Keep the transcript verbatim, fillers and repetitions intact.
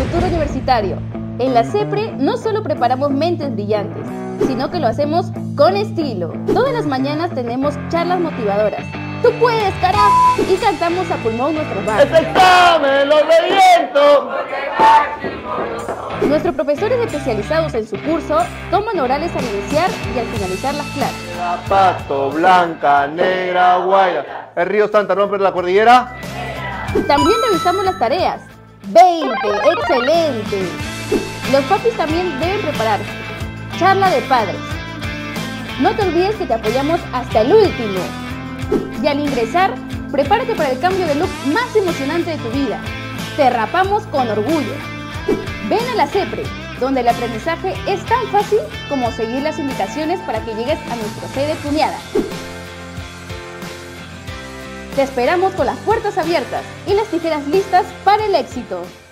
futuro universitario. En la CEPRE no solo preparamos mentes brillantes, sino que lo hacemos con estilo. Todas las mañanas tenemos charlas motivadoras. ¡Tú puedes, carajo! Y cantamos a pulmón nuestros barrios. ¡Ese examen lo reviento! Nuestros profesores especializados en su curso toman orales al iniciar y al finalizar las clases. Zapato, blanca, negra, guaira. ¿El río Santa rompe la cordillera? También revisamos las tareas. veinte, excelente. Los papis también deben prepararse. Charla de padres. No te olvides que te apoyamos hasta el último. Y al ingresar, prepárate para el cambio de look más emocionante de tu vida. Te rapamos con orgullo. Ven a la CEPRE, donde el aprendizaje es tan fácil como seguir las indicaciones para que llegues a nuestra sede tuneada. Te esperamos con las puertas abiertas y las tijeras listas para el éxito.